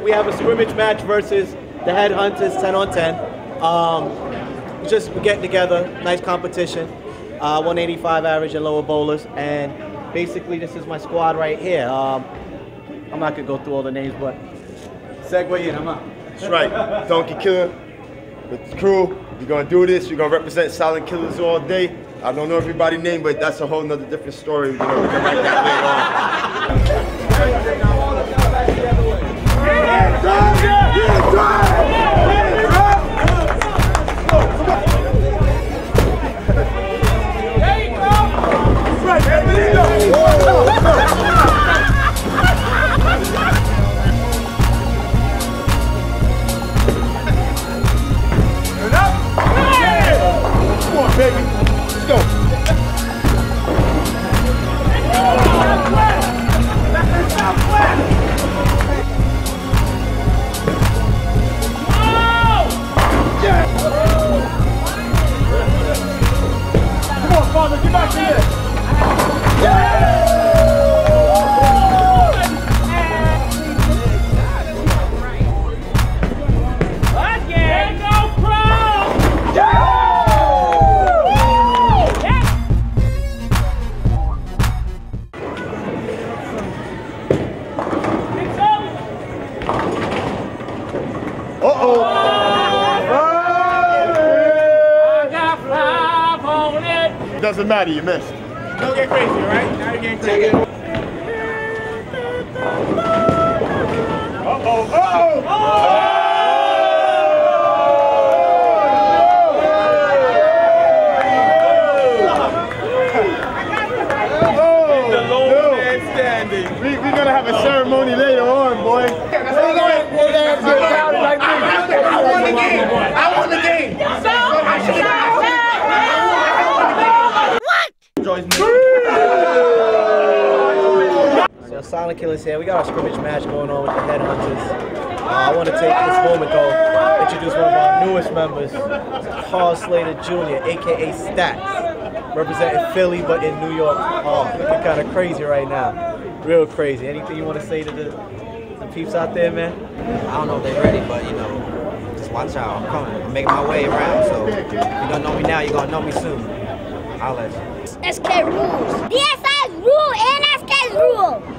we have a scrimmage match versus the Headhunters 10 on 10. Just getting together, nice competition. 185 average and lower bowlers, and basically this is my squad right here. I'm not gonna go through all the names, but segue in, I'm out. That's right, Donkey Killer with the crew. We're gonna do this. We're gonna represent Silent Killers all day. I don't know everybody's name, but that's a whole nother different story. You know, we can write that later on. Baby, let's go. Come on, father, get back here. It doesn't matter, you missed. Don't get crazy, all right? Now you're getting crazy. The lone man standing. We're gonna have a ceremony later on, boy. I won the game. I won the game. So Silent Killers here. We got our scrimmage match going on with the Headhunters. I want to take this moment though, introduce one of our newest members, Carl Slater Jr., aka Stacks, representing Philly but in New York. Oh, looking kind of crazy right now. Real crazy. Anything you want to say to the peeps out there, man? I don't know if they're ready, but you know, just watch out. I'm coming. I'm making my way around, so if you don't know me now, you're gonna know me soon. I'll let you. SK rules. DSI's rule and SK's rule.